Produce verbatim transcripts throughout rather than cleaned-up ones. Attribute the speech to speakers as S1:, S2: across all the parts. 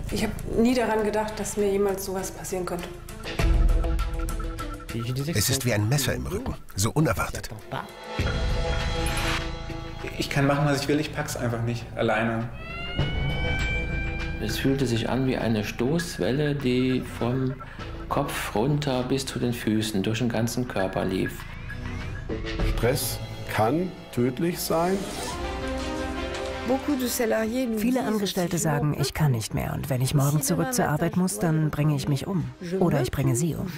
S1: Ich habe nie daran gedacht, dass mir jemals sowas passieren könnte.
S2: Es ist wie ein Messer im Rücken, so unerwartet.
S3: Ich kann machen, was ich will, ich pack's einfach nicht alleine.
S4: Es fühlte sich an wie eine Stoßwelle, die vom Kopf runter bis zu den Füßen durch den ganzen Körper lief.
S5: Stress kann tödlich sein.
S6: Viele Angestellte sagen, ich kann nicht mehr und wenn ich morgen zurück zur Arbeit muss, dann bringe ich mich um. Oder ich bringe sie um.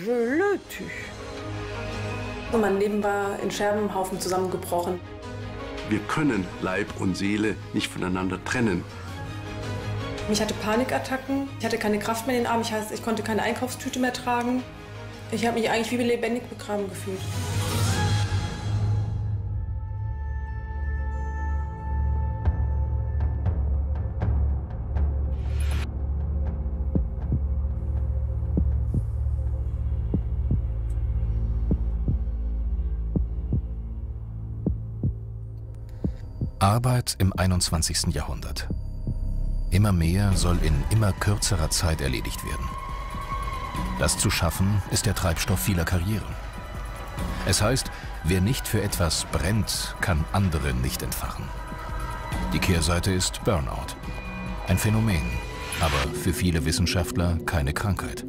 S1: Mein Leben war in Scherbenhaufen zusammengebrochen.
S5: Wir können Leib und Seele nicht voneinander trennen.
S1: Ich hatte Panikattacken, ich hatte keine Kraft mehr in den Armen, ich, heißt, ich konnte keine Einkaufstüte mehr tragen. Ich habe mich eigentlich wie lebendig begraben gefühlt.
S7: Arbeit im einundzwanzigsten Jahrhundert. Immer mehr soll in immer kürzerer Zeit erledigt werden. Das zu schaffen, ist der Treibstoff vieler Karrieren. Es heißt, wer nicht für etwas brennt, kann andere nicht entfachen. Die Kehrseite ist Burnout. Ein Phänomen, aber für viele Wissenschaftler keine Krankheit.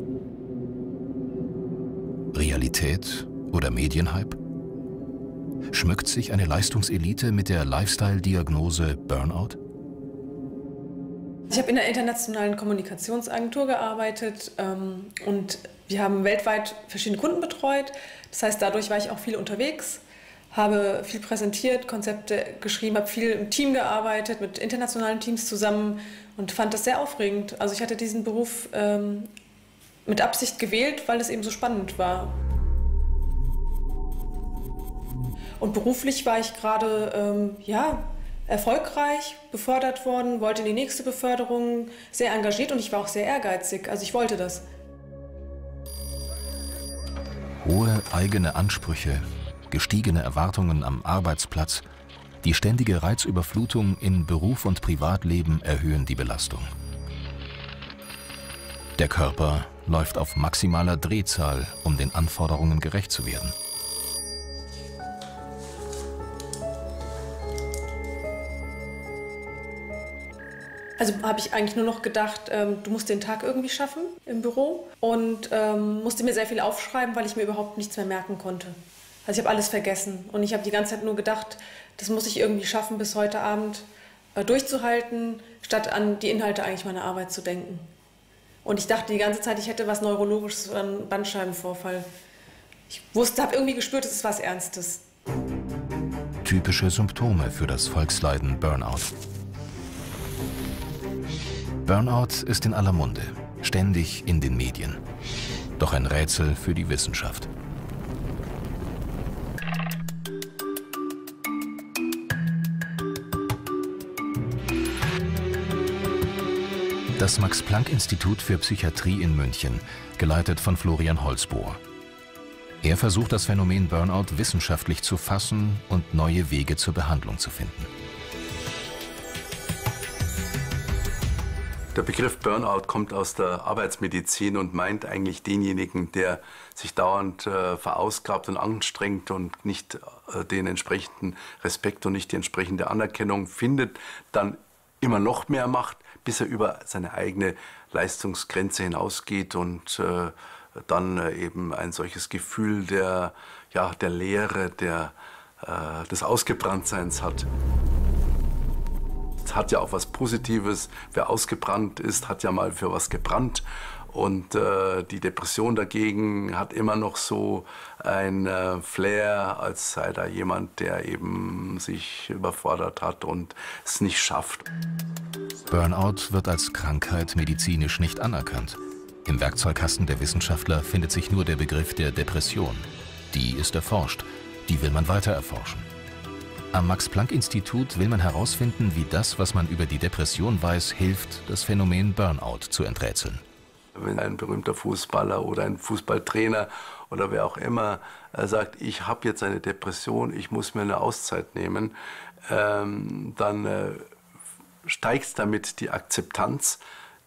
S7: Realität oder Medienhype? Schmückt sich eine Leistungselite mit der Lifestyle-Diagnose Burnout?
S1: Ich habe in der internationalen Kommunikationsagentur gearbeitet ähm, und wir haben weltweit verschiedene Kunden betreut. Das heißt, dadurch war ich auch viel unterwegs, habe viel präsentiert, Konzepte geschrieben, habe viel im Team gearbeitet, mit internationalen Teams zusammen und fand das sehr aufregend. Also ich hatte diesen Beruf ähm, mit Absicht gewählt, weil es eben so spannend war. Und beruflich war ich gerade ähm, ja, erfolgreich, befördert worden, wollte in die nächste Beförderung, sehr engagiert und ich war auch sehr ehrgeizig. Also ich wollte das.
S7: Hohe eigene Ansprüche, gestiegene Erwartungen am Arbeitsplatz, die ständige Reizüberflutung in Beruf und Privatleben erhöhen die Belastung. Der Körper läuft auf maximaler Drehzahl, um den Anforderungen gerecht zu werden.
S1: Also habe ich eigentlich nur noch gedacht, ähm, du musst den Tag irgendwie schaffen im Büro und ähm, musste mir sehr viel aufschreiben, weil ich mir überhaupt nichts mehr merken konnte. Also ich habe alles vergessen und ich habe die ganze Zeit nur gedacht, das muss ich irgendwie schaffen, bis heute Abend äh, durchzuhalten, statt an die Inhalte eigentlich meiner Arbeit zu denken. Und ich dachte die ganze Zeit, ich hätte was Neurologisches oder einen Bandscheibenvorfall. Ich wusste, habe irgendwie gespürt, es ist was Ernstes.
S7: Typische Symptome für das Volksleiden Burnout. Burnout ist in aller Munde, ständig in den Medien. Doch ein Rätsel für die Wissenschaft. Das Max-Planck-Institut für Psychiatrie in München, geleitet von Florian Holzbohr. Er versucht, das Phänomen Burnout wissenschaftlich zu fassen und neue Wege zur Behandlung zu finden.
S5: Der Begriff Burnout kommt aus der Arbeitsmedizin und meint eigentlich denjenigen, der sich dauernd äh, verausgabt und anstrengt und nicht äh, den entsprechenden Respekt und nicht die entsprechende Anerkennung findet, dann immer noch mehr macht, bis er über seine eigene Leistungsgrenze hinausgeht und äh, dann äh, eben ein solches Gefühl der, ja, der Leere, der, äh, des Ausgebranntseins hat. Es hat ja auch was Positives. Wer ausgebrannt ist, hat ja mal für was gebrannt. Und äh, die Depression dagegen hat immer noch so ein äh, Flair, als sei da jemand, der eben sich überfordert hat und es nicht schafft.
S7: Burnout wird als Krankheit medizinisch nicht anerkannt. Im Werkzeugkasten der Wissenschaftler findet sich nur der Begriff der Depression. Die ist erforscht, die will man weiter erforschen. Am Max-Planck-Institut will man herausfinden, wie das, was man über die Depression weiß, hilft, das Phänomen Burnout zu enträtseln.
S5: Wenn ein berühmter Fußballer oder ein Fußballtrainer oder wer auch immer äh, sagt, ich habe jetzt eine Depression, ich muss mir eine Auszeit nehmen, ähm, dann äh, steigt damit die Akzeptanz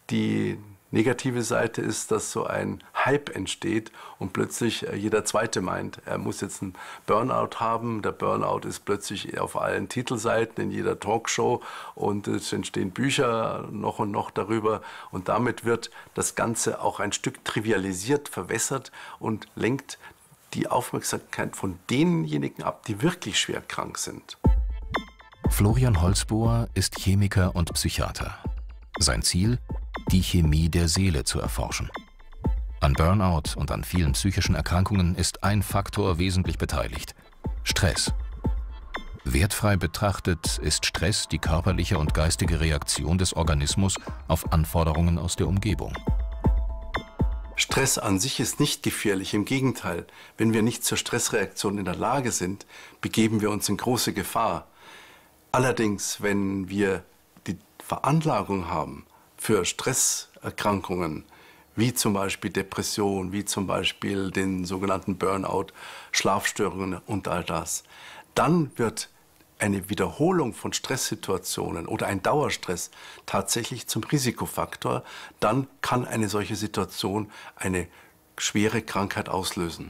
S5: Die negative Seite ist, dass so ein Hype entsteht und plötzlich jeder Zweite meint, er muss jetzt einen Burnout haben. Der Burnout ist plötzlich auf allen Titelseiten, in jeder Talkshow und es entstehen Bücher noch und noch darüber. Und damit wird das Ganze auch ein Stück trivialisiert, verwässert und lenkt die Aufmerksamkeit von denjenigen ab, die wirklich schwer krank sind.
S7: Florian Holzbohr ist Chemiker und Psychiater. Sein Ziel? Die Chemie der Seele zu erforschen. An Burnout und an vielen psychischen Erkrankungen ist ein Faktor wesentlich beteiligt: Stress. Wertfrei betrachtet ist Stress die körperliche und geistige Reaktion des Organismus auf Anforderungen aus der Umgebung.
S5: Stress an sich ist nicht gefährlich, im Gegenteil. Wenn wir nicht zur Stressreaktion in der Lage sind, begeben wir uns in große Gefahr. Allerdings, wenn wir die Veranlagung haben für Stresserkrankungen, wie zum Beispiel Depression, wie zum Beispiel den sogenannten Burnout, Schlafstörungen und all das, dann wird eine Wiederholung von Stresssituationen oder ein Dauerstress tatsächlich zum Risikofaktor. Dann kann eine solche Situation eine schwere Krankheit auslösen.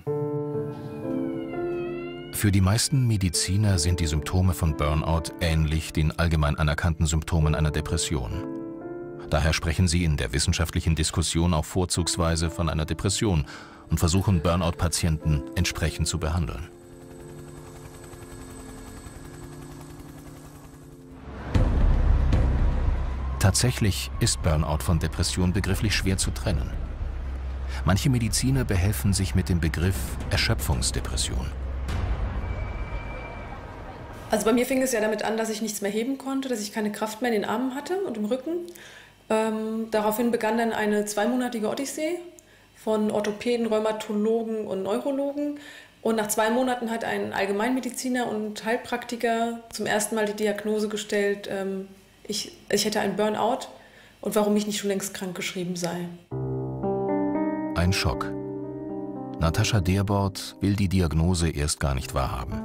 S7: Für die meisten Mediziner sind die Symptome von Burnout ähnlich den allgemein anerkannten Symptomen einer Depression. Daher sprechen sie in der wissenschaftlichen Diskussion auch vorzugsweise von einer Depression und versuchen, Burnout-Patienten entsprechend zu behandeln. Tatsächlich ist Burnout von Depression begrifflich schwer zu trennen. Manche Mediziner behelfen sich mit dem Begriff Erschöpfungsdepression.
S1: Also bei mir fing es ja damit an, dass ich nichts mehr heben konnte, dass ich keine Kraft mehr in den Armen hatte und im Rücken. Ähm, daraufhin begann dann eine zweimonatige Odyssee von Orthopäden, Rheumatologen und Neurologen. Und nach zwei Monaten hat ein Allgemeinmediziner und Heilpraktiker zum ersten Mal die Diagnose gestellt, ähm, ich, ich hätte einen Burnout und warum ich nicht schon längst krankgeschrieben sei.
S7: Ein Schock. Natascha Derbort will die Diagnose erst gar nicht wahrhaben.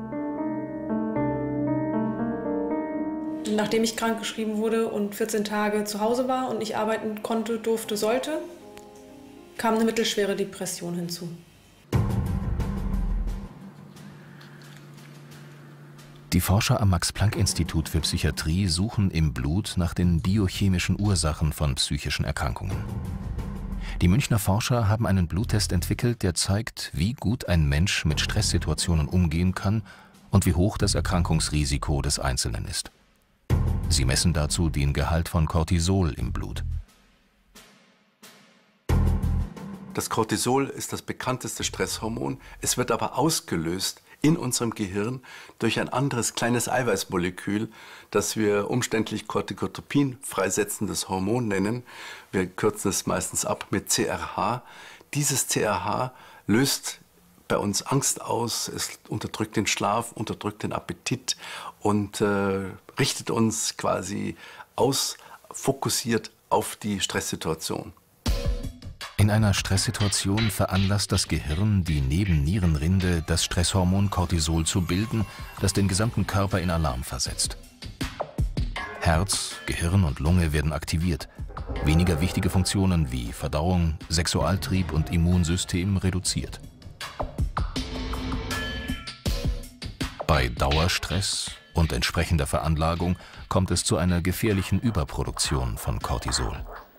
S1: Nachdem ich krankgeschrieben wurde und vierzehn Tage zu Hause war und nicht arbeiten konnte, durfte, sollte, kam eine mittelschwere Depression hinzu.
S7: Die Forscher am Max-Planck-Institut für Psychiatrie suchen im Blut nach den biochemischen Ursachen von psychischen Erkrankungen. Die Münchner Forscher haben einen Bluttest entwickelt, der zeigt, wie gut ein Mensch mit Stresssituationen umgehen kann und wie hoch das Erkrankungsrisiko des Einzelnen ist. Sie messen dazu den Gehalt von Cortisol im Blut.
S5: Das Cortisol ist das bekannteste Stresshormon. Es wird aber ausgelöst in unserem Gehirn durch ein anderes kleines Eiweißmolekül, das wir umständlich Corticotropin freisetzendes Hormon nennen. Wir kürzen es meistens ab mit C R H. Dieses C R H löst bei uns Angst aus, es unterdrückt den Schlaf, unterdrückt den Appetit und äh, richtet uns quasi aus, fokussiert auf die Stresssituation.
S7: In einer Stresssituation veranlasst das Gehirn die Nebennierenrinde, das Stresshormon Cortisol zu bilden, das den gesamten Körper in Alarm versetzt. Herz, Gehirn und Lunge werden aktiviert. Weniger wichtige Funktionen wie Verdauung, Sexualtrieb und Immunsystem reduziert. Bei Dauerstress und entsprechender Veranlagung kommt es zu einer gefährlichen Überproduktion von Cortisol.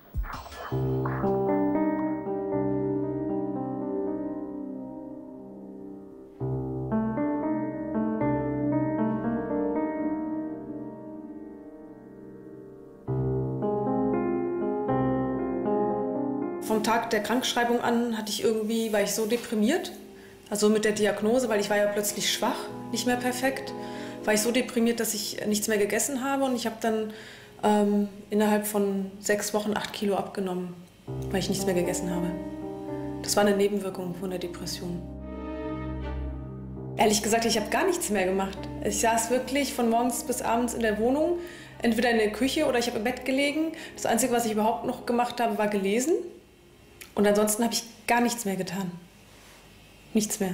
S1: Vom Tag der Krankschreibung an hatte ich irgendwie, war ich so deprimiert, also mit der Diagnose, weil ich war ja plötzlich schwach, nicht mehr perfekt, war ich so deprimiert, dass ich nichts mehr gegessen habe und ich habe dann ähm, innerhalb von sechs Wochen acht Kilo abgenommen, weil ich nichts mehr gegessen habe. Das war eine Nebenwirkung von der Depression. Ehrlich gesagt, ich habe gar nichts mehr gemacht. Ich saß wirklich von morgens bis abends in der Wohnung, entweder in der Küche oder ich habe im Bett gelegen. Das Einzige, was ich überhaupt noch gemacht habe, war gelesen. Und ansonsten habe ich gar nichts mehr getan. Nichts mehr.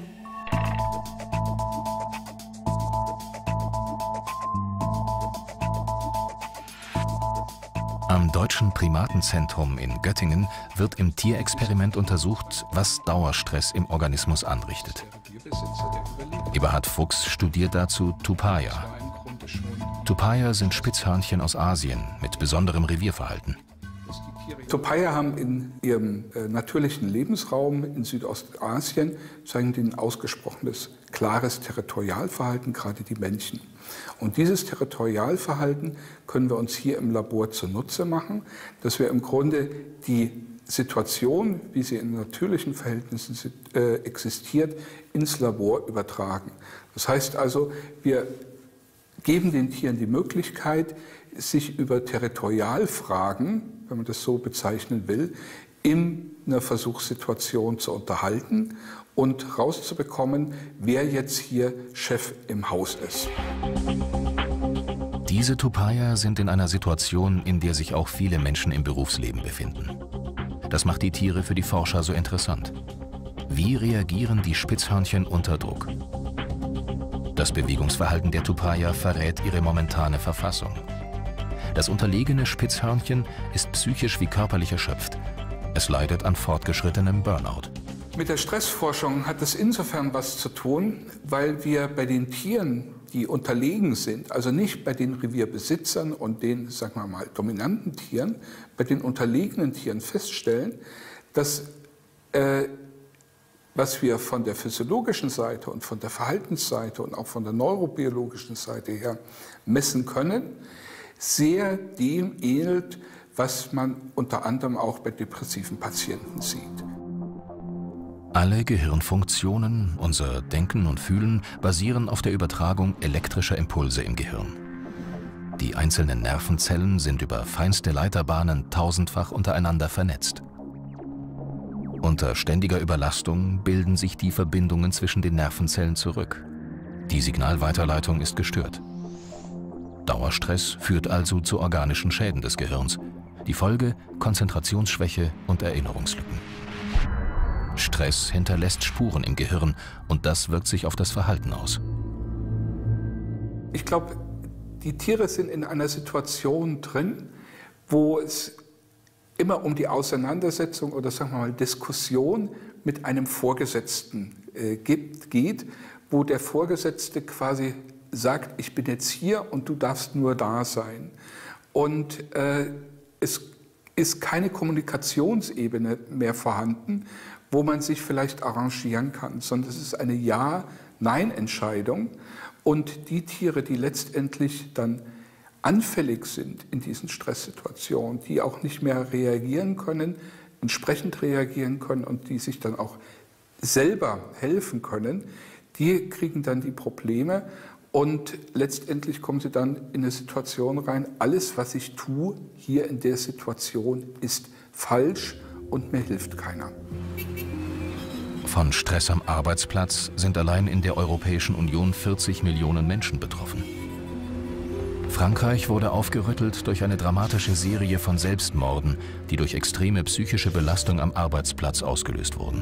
S7: Am Deutschen Primatenzentrum in Göttingen wird im Tierexperiment untersucht, was Dauerstress im Organismus anrichtet. Eberhard Fuchs studiert dazu Tupaya. Tupaya sind Spitzhörnchen aus Asien mit besonderem Revierverhalten.
S8: Tupaya haben in ihrem äh, natürlichen Lebensraum in Südostasien zeigen die ein ausgesprochenes, klares Territorialverhalten, gerade die Männchen. Und dieses Territorialverhalten können wir uns hier im Labor zunutze machen, dass wir im Grunde die Situation, wie sie in natürlichen Verhältnissen äh, existiert, ins Labor übertragen. Das heißt also, wir geben den Tieren die Möglichkeit, sich über Territorialfragen, wenn man das so bezeichnen will, in einer Versuchssituation zu unterhalten und rauszubekommen, wer jetzt hier Chef im Haus ist.
S7: Diese Tupaya sind in einer Situation, in der sich auch viele Menschen im Berufsleben befinden. Das macht die Tiere für die Forscher so interessant. Wie reagieren die Spitzhörnchen unter Druck? Das Bewegungsverhalten der Tupaya verrät ihre momentane Verfassung. Das unterlegene Spitzhörnchen ist psychisch wie körperlich erschöpft. Es leidet an fortgeschrittenem Burnout.
S8: Mit der Stressforschung hat es insofern was zu tun, weil wir bei den Tieren, die unterlegen sind, also nicht bei den Revierbesitzern und den, sagen wir mal, dominanten Tieren, bei den unterlegenen Tieren feststellen, dass äh, was wir von der physiologischen Seite und von der Verhaltensseite und auch von der neurobiologischen Seite her messen können, sehr dem ähnelt, was man unter anderem auch bei depressiven Patienten sieht.
S7: Alle Gehirnfunktionen, unser Denken und Fühlen, basieren auf der Übertragung elektrischer Impulse im Gehirn. Die einzelnen Nervenzellen sind über feinste Leiterbahnen tausendfach untereinander vernetzt. Unter ständiger Überlastung bilden sich die Verbindungen zwischen den Nervenzellen zurück. Die Signalweiterleitung ist gestört. Dauerstress führt also zu organischen Schäden des Gehirns. Die Folge: Konzentrationsschwäche und Erinnerungslücken. Stress hinterlässt Spuren im Gehirn und das wirkt sich auf das Verhalten aus.
S8: Ich glaube, die Tiere sind in einer Situation drin, wo es immer um die Auseinandersetzung oder sagen wir mal Diskussion mit einem Vorgesetzten äh, gibt, geht, wo der Vorgesetzte quasi sagt, ich bin jetzt hier und du darfst nur da sein. Und äh, es ist keine Kommunikationsebene mehr vorhanden, wo man sich vielleicht arrangieren kann, sondern es ist eine Ja-Nein-Entscheidung. Und die Tiere, die letztendlich dann anfällig sind in diesen Stresssituationen, die auch nicht mehr reagieren können, entsprechend reagieren können und die sich dann auch selber helfen können, die kriegen dann die Probleme. Und letztendlich kommen sie dann in eine Situation rein, alles, was ich tue hier in der Situation, ist falsch und mir hilft keiner.
S7: Von Stress am Arbeitsplatz sind allein in der Europäischen Union vierzig Millionen Menschen betroffen. Frankreich wurde aufgerüttelt durch eine dramatische Serie von Selbstmorden, die durch extreme psychische Belastung am Arbeitsplatz ausgelöst wurden.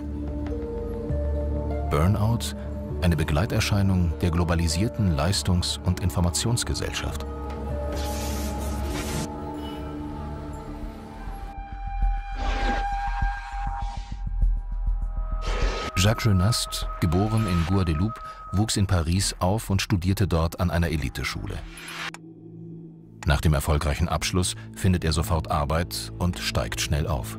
S7: Burnout, eine Begleiterscheinung der globalisierten Leistungs- und Informationsgesellschaft. Jacques Genast, geboren in Guadeloupe, wuchs in Paris auf und studierte dort an einer Eliteschule. Nach dem erfolgreichen Abschluss findet er sofort Arbeit und steigt schnell auf.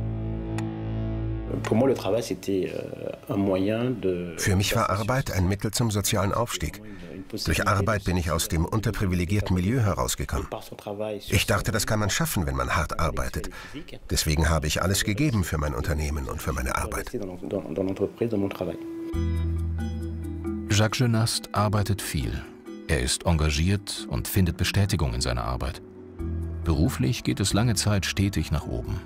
S2: Für mich war Arbeit ein Mittel zum sozialen Aufstieg. Durch Arbeit bin ich aus dem unterprivilegierten Milieu herausgekommen. Ich dachte, das kann man schaffen, wenn man hart arbeitet. Deswegen habe ich alles gegeben für mein Unternehmen und für meine Arbeit.
S7: Jacques Genast arbeitet viel. Er ist engagiert und findet Bestätigung in seiner Arbeit. Beruflich geht es lange Zeit stetig nach oben.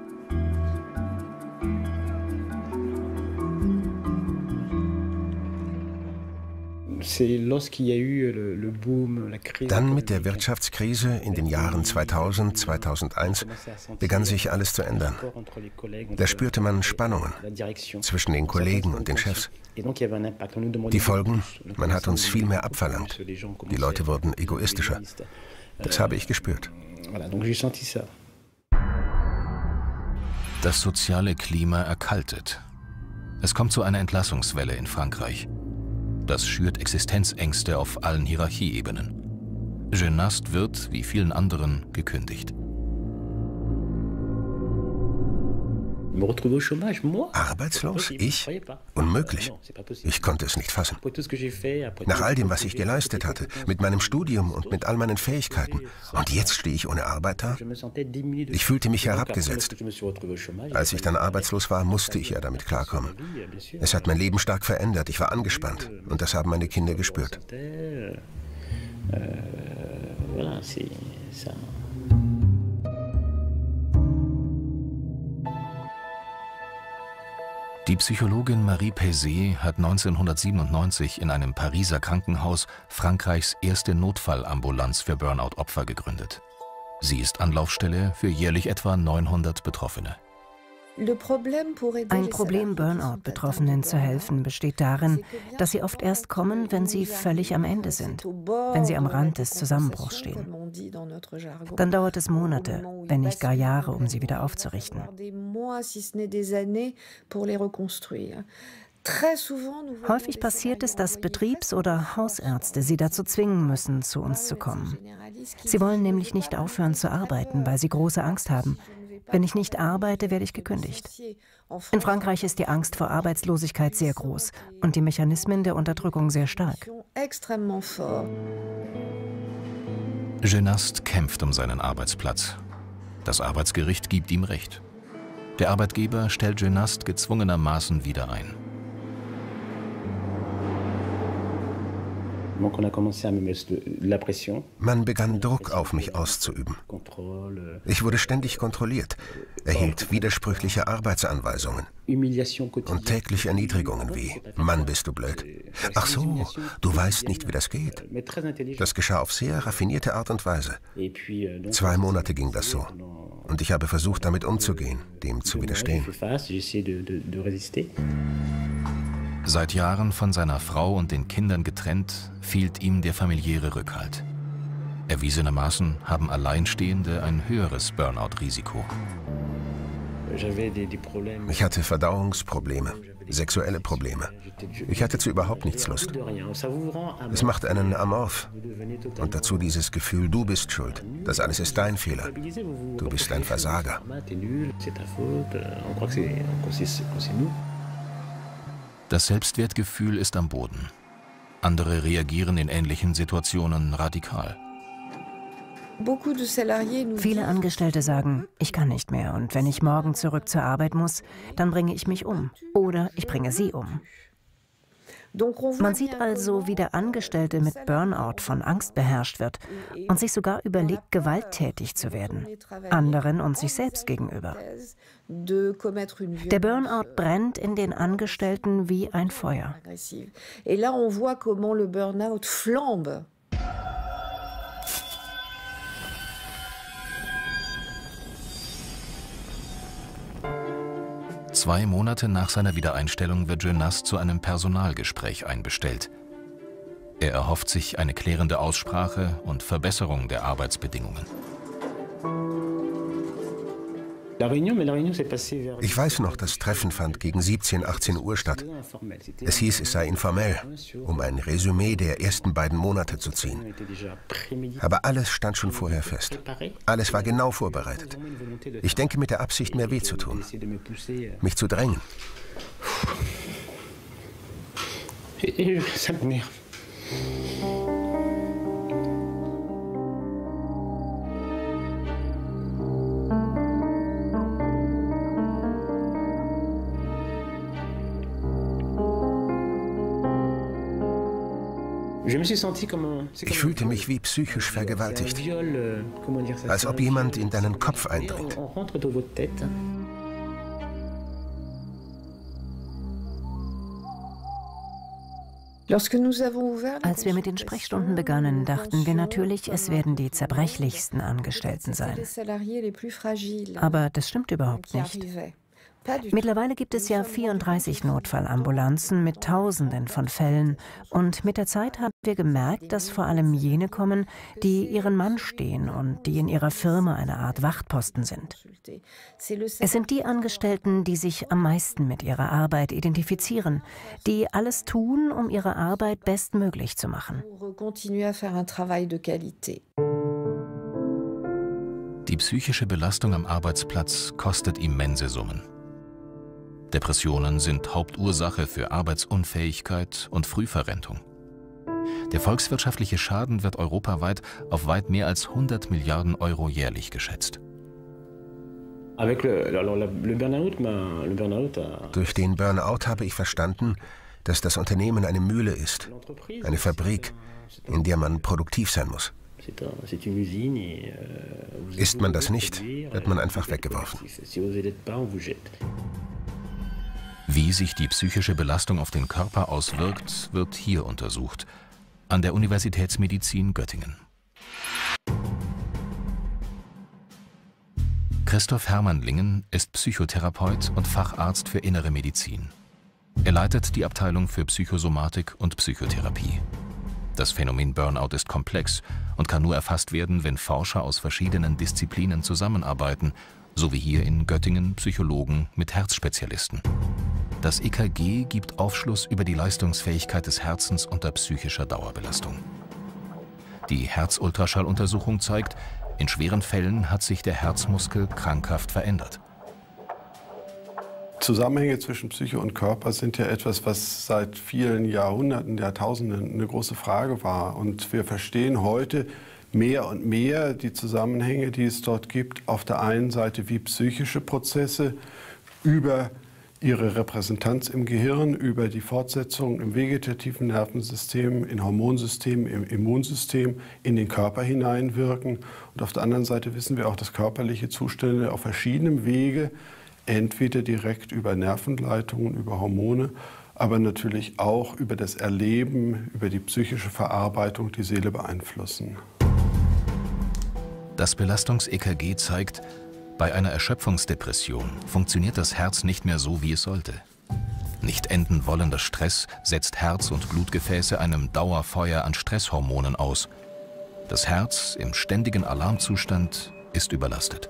S2: Dann mit der Wirtschaftskrise in den Jahren zweitausend, zweitausendeins begann sich alles zu ändern. Da spürte man Spannungen zwischen den Kollegen und den Chefs. Die Folgen: Man hat uns viel mehr abverlangt. Die Leute wurden egoistischer. Das habe ich gespürt.
S7: Das soziale Klima erkaltet. Es kommt zu einer Entlassungswelle in Frankreich. Das schürt Existenzängste auf allen Hierarchieebenen. Genaste wird, wie vielen anderen, gekündigt.
S2: Arbeitslos? Ich? Unmöglich. Ich konnte es nicht fassen. Nach all dem, was ich geleistet hatte, mit meinem Studium und mit all meinen Fähigkeiten. Und jetzt stehe ich ohne Arbeit da? Ich fühlte mich herabgesetzt. Als ich dann arbeitslos war, musste ich ja damit klarkommen. Es hat mein Leben stark verändert. Ich war angespannt. Und das haben meine Kinder gespürt.
S7: Die Psychologin Marie Payset hat neunzehnhundertsiebenundneunzig in einem Pariser Krankenhaus Frankreichs erste Notfallambulanz für Burnout-Opfer gegründet. Sie ist Anlaufstelle für jährlich etwa neunhundert Betroffene.
S6: Ein Problem, Burnout-Betroffenen zu helfen, besteht darin, dass sie oft erst kommen, wenn sie völlig am Ende sind, wenn sie am Rand des Zusammenbruchs stehen. Dann dauert es Monate, wenn nicht gar Jahre, um sie wieder aufzurichten. Häufig passiert es, dass Betriebs- oder Hausärzte sie dazu zwingen müssen, zu uns zu kommen. Sie wollen nämlich nicht aufhören zu arbeiten, weil sie große Angst haben. Wenn ich nicht arbeite, werde ich gekündigt. In Frankreich ist die Angst vor Arbeitslosigkeit sehr groß und die Mechanismen der Unterdrückung sehr stark.
S7: Genaste kämpft um seinen Arbeitsplatz. Das Arbeitsgericht gibt ihm Recht. Der Arbeitgeber stellt Genaste gezwungenermaßen wieder ein.
S2: Man begann Druck auf mich auszuüben. Ich wurde ständig kontrolliert, erhielt widersprüchliche Arbeitsanweisungen und täglich Erniedrigungen wie „Mann, bist du blöd. Ach so, du weißt nicht, wie das geht." Das geschah auf sehr raffinierte Art und Weise. Zwei Monate ging das so. Und ich habe versucht, damit umzugehen, dem zu widerstehen.
S7: Seit Jahren von seiner Frau und den Kindern getrennt, fehlt ihm der familiäre Rückhalt. Erwiesenermaßen haben Alleinstehende ein höheres Burnout-Risiko.
S2: Ich hatte Verdauungsprobleme, sexuelle Probleme. Ich hatte zu überhaupt nichts Lust. Es macht einen amorph. Und dazu dieses Gefühl, du bist schuld. Das alles ist dein Fehler. Du bist ein Versager.
S7: Das Selbstwertgefühl ist am Boden. Andere reagieren in ähnlichen Situationen radikal.
S6: Viele Angestellte sagen, ich kann nicht mehr und wenn ich morgen zurück zur Arbeit muss, dann bringe ich mich um oder ich bringe sie um. Man sieht also, wie der Angestellte mit Burnout von Angst beherrscht wird und sich sogar überlegt, gewalttätig zu werden, anderen und sich selbst gegenüber. Der Burnout brennt in den Angestellten wie ein Feuer.
S7: Zwei Monate nach seiner Wiedereinstellung wird Genaste zu einem Personalgespräch einbestellt. Er erhofft sich eine klärende Aussprache und Verbesserung der Arbeitsbedingungen.
S2: Ich weiß noch, das Treffen fand gegen siebzehn, achtzehn Uhr statt. Es hieß, es sei informell, um ein Resümee der ersten beiden Monate zu ziehen. Aber alles stand schon vorher fest. Alles war genau vorbereitet. Ich denke mit der Absicht, mir weh zu tun, mich zu drängen. Ich fühlte mich wie psychisch vergewaltigt, als ob jemand in deinen Kopf eindringt.
S6: Als wir mit den Sprechstunden begannen, dachten wir natürlich, es werden die zerbrechlichsten Angestellten sein. Aber das stimmt überhaupt nicht. Mittlerweile gibt es ja vierunddreißig Notfallambulanzen mit Tausenden von Fällen. Und mit der Zeit haben wir gemerkt, dass vor allem jene kommen, die ihren Mann stehen und die in ihrer Firma eine Art Wachtposten sind. Es sind die Angestellten, die sich am meisten mit ihrer Arbeit identifizieren, die alles tun, um ihre Arbeit bestmöglich zu machen.
S7: Die psychische Belastung am Arbeitsplatz kostet immense Summen. Depressionen sind Hauptursache für Arbeitsunfähigkeit und Frühverrentung. Der volkswirtschaftliche Schaden wird europaweit auf weit mehr als hundert Milliarden Euro jährlich geschätzt.
S2: Durch den Burnout habe ich verstanden, dass das Unternehmen eine Mühle ist, eine Fabrik, in der man produktiv sein muss. Ist man das nicht, wird man einfach weggeworfen.
S7: Wie sich die psychische Belastung auf den Körper auswirkt, wird hier untersucht, an der Universitätsmedizin Göttingen. Christoph Hermann-Lingen ist Psychotherapeut und Facharzt für Innere Medizin. Er leitet die Abteilung für Psychosomatik und Psychotherapie. Das Phänomen Burnout ist komplex und kann nur erfasst werden, wenn Forscher aus verschiedenen Disziplinen zusammenarbeiten, so wie hier in Göttingen Psychologen mit Herzspezialisten. Das E K G gibt Aufschluss über die Leistungsfähigkeit des Herzens unter psychischer Dauerbelastung. Die Herzultraschalluntersuchung zeigt, in schweren Fällen hat sich der Herzmuskel krankhaft verändert.
S9: Zusammenhänge zwischen Psyche und Körper sind ja etwas, was seit vielen Jahrhunderten, Jahrtausenden eine große Frage war. Und wir verstehen heute mehr und mehr die Zusammenhänge, die es dort gibt. Auf der einen Seite wie psychische Prozesse über ihre Repräsentanz im Gehirn, über die Fortsetzung im vegetativen Nervensystem, in Hormonsystemen, im Immunsystem in den Körper hineinwirken. Und auf der anderen Seite wissen wir auch, dass körperliche Zustände auf verschiedenen Wege, entweder direkt über Nervenleitungen, über Hormone, aber natürlich auch über das Erleben, über die psychische Verarbeitung die Seele beeinflussen.
S7: Das Belastungs-E K G zeigt, bei einer Erschöpfungsdepression funktioniert das Herz nicht mehr so, wie es sollte. Nicht enden wollender Stress setzt Herz- und Blutgefäße einem Dauerfeuer an Stresshormonen aus. Das Herz im ständigen Alarmzustand ist überlastet.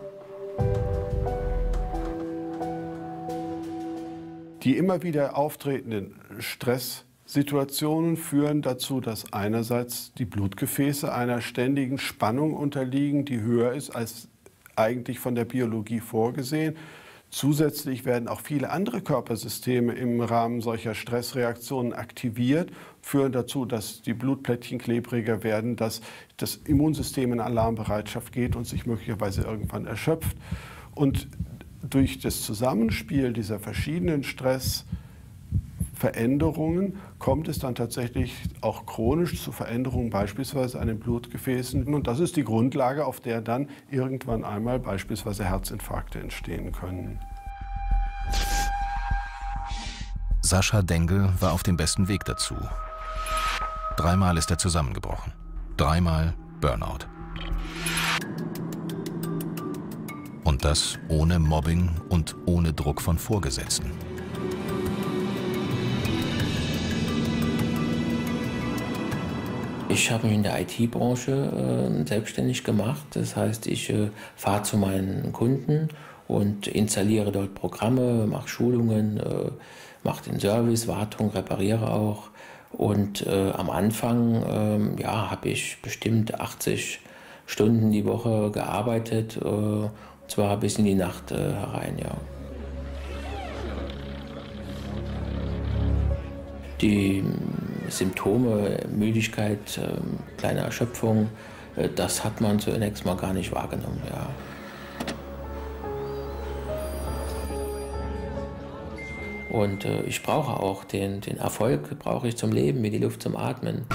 S9: Die immer wieder auftretenden Stresssituationen führen dazu, dass einerseits die Blutgefäße einer ständigen Spannung unterliegen, die höher ist als eigentlich von der Biologie vorgesehen. Zusätzlich werden auch viele andere Körpersysteme im Rahmen solcher Stressreaktionen aktiviert, führen dazu, dass die Blutplättchen klebriger werden, dass das Immunsystem in Alarmbereitschaft geht und sich möglicherweise irgendwann erschöpft. Und durch das Zusammenspiel dieser verschiedenen Stressveränderungen kommt es dann tatsächlich auch chronisch zu Veränderungen beispielsweise an den Blutgefäßen. Und das ist die Grundlage, auf der dann irgendwann einmal beispielsweise Herzinfarkte entstehen können.
S7: Sascha Dengel war auf dem besten Weg dazu. Dreimal ist er zusammengebrochen. Dreimal Burnout. Und das ohne Mobbing und ohne Druck von Vorgesetzten.
S4: Ich habe mich in der I T-Branche äh, selbstständig gemacht. Das heißt, ich äh, fahre zu meinen Kunden und installiere dort Programme, mache Schulungen, äh, mache den Service, Wartung, repariere auch. Und äh, am Anfang äh, ja, habe ich bestimmt achtzig Stunden die Woche gearbeitet. Äh, Zwar bis in die Nacht äh, herein, ja. Die äh, Symptome, Müdigkeit, äh, kleine Erschöpfung, äh, das hat man zunächst mal gar nicht wahrgenommen, ja. Und äh, ich brauche auch den, den Erfolg, brauche ich zum Leben, wie die Luft zum Atmen.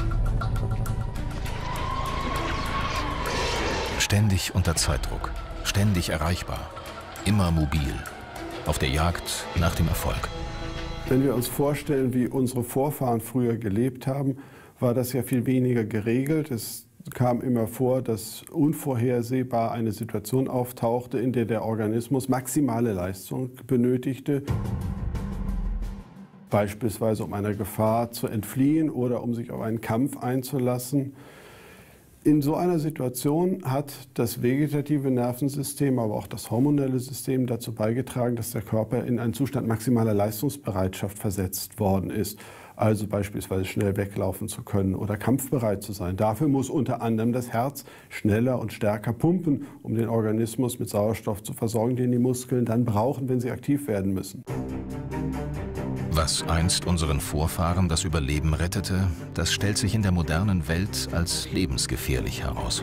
S7: Ständig unter Zeitdruck. Ständig erreichbar, immer mobil, auf der Jagd nach dem Erfolg.
S9: Wenn wir uns vorstellen, wie unsere Vorfahren früher gelebt haben, war das ja viel weniger geregelt. Es kam immer vor, dass unvorhersehbar eine Situation auftauchte, in der der Organismus maximale Leistung benötigte, beispielsweise um einer Gefahr zu entfliehen oder um sich auf einen Kampf einzulassen. In so einer Situation hat das vegetative Nervensystem, aber auch das hormonelle System dazu beigetragen, dass der Körper in einen Zustand maximaler Leistungsbereitschaft versetzt worden ist. Also beispielsweise schnell weglaufen zu können oder kampfbereit zu sein. Dafür muss unter anderem das Herz schneller und stärker pumpen, um den Organismus mit Sauerstoff zu versorgen, den die Muskeln dann brauchen, wenn sie aktiv werden müssen.
S7: Was einst unseren Vorfahren das Überleben rettete, das stellt sich in der modernen Welt als lebensgefährlich heraus.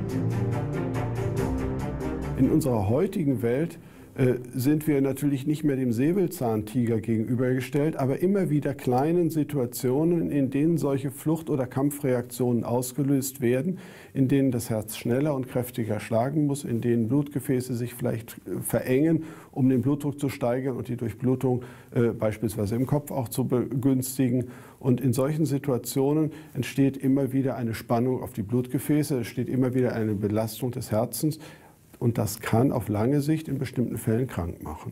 S9: In unserer heutigen Welt äh, sind wir natürlich nicht mehr dem Säbelzahntiger gegenübergestellt, aber immer wieder kleinen Situationen, in denen solche Flucht- oder Kampfreaktionen ausgelöst werden, in denen das Herz schneller und kräftiger schlagen muss, in denen Blutgefäße sich vielleicht äh, verengen, um den Blutdruck zu steigern und die Durchblutung äh, beispielsweise im Kopf auch zu begünstigen. Und in solchen Situationen entsteht immer wieder eine Spannung auf die Blutgefäße, es entsteht immer wieder eine Belastung des Herzens. Und das kann auf lange Sicht in bestimmten Fällen krank machen.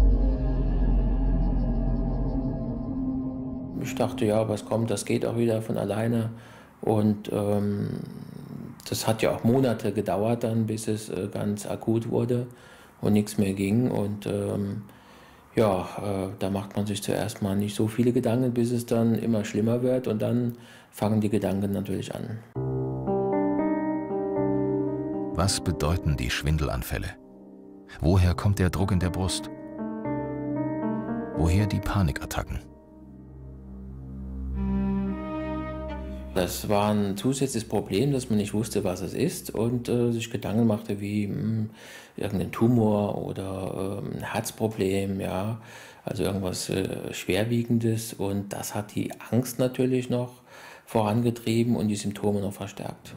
S4: Ich dachte, ja, was kommt, das geht auch wieder von alleine. Und ähm, das hat ja auch Monate gedauert dann, bis es äh, ganz akut wurde und nichts mehr ging. Und ähm, ja, äh, da macht man sich zuerst mal nicht so viele Gedanken, bis es dann immer schlimmer wird. Und dann fangen die Gedanken natürlich an.
S7: Was bedeuten die Schwindelanfälle? Woher kommt der Druck in der Brust? Woher die Panikattacken?
S4: Das war ein zusätzliches Problem, dass man nicht wusste, was es ist und äh, sich Gedanken machte wie mh, irgendein Tumor oder äh, ein Herzproblem, ja, also irgendwas äh, Schwerwiegendes. Und das hat die Angst natürlich noch vorangetrieben und die Symptome noch verstärkt.